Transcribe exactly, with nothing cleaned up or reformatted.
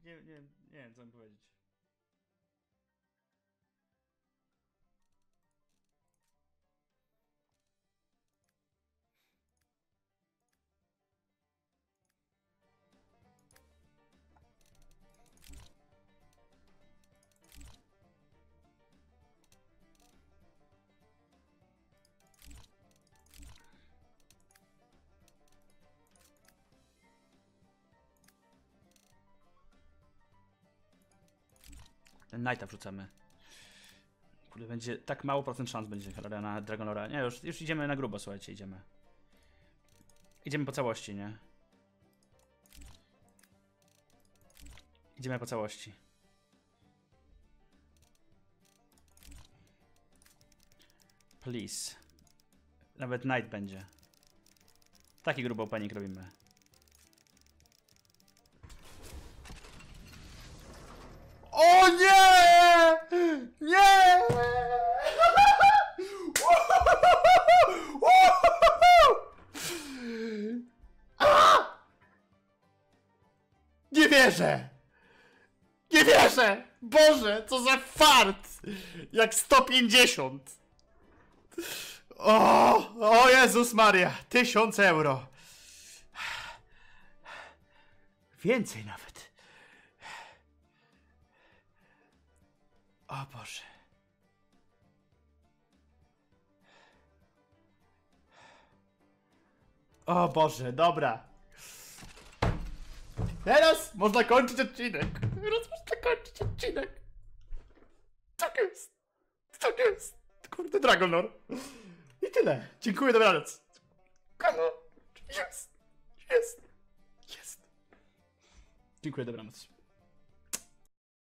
nie, nie, nie wiem co mam powiedzieć. Ten Knighta wrzucamy. Kurde, będzie tak mało procent szans będzie na Dragonlora. Nie, już, już idziemy na grubo, słuchajcie, idziemy. Idziemy po całości, nie? Idziemy po całości. Please. Nawet Knight będzie. Taki grubo panik robimy. O nie! Nie! Nie wierzę! Nie wierzę! Boże, co za fart! Jak sto pięćdziesiąt! O! O Jezus Maria! Tysiąc euro! Więcej nawet. O Boże. O Boże, dobra. Teraz można kończyć odcinek. Teraz można kończyć odcinek. Tak jest. Tak jest. Kurde, Dragonlord. I tyle. Dziękuję, dobranoc. Jest. Jest. Jest. Dziękuję, dobranoc.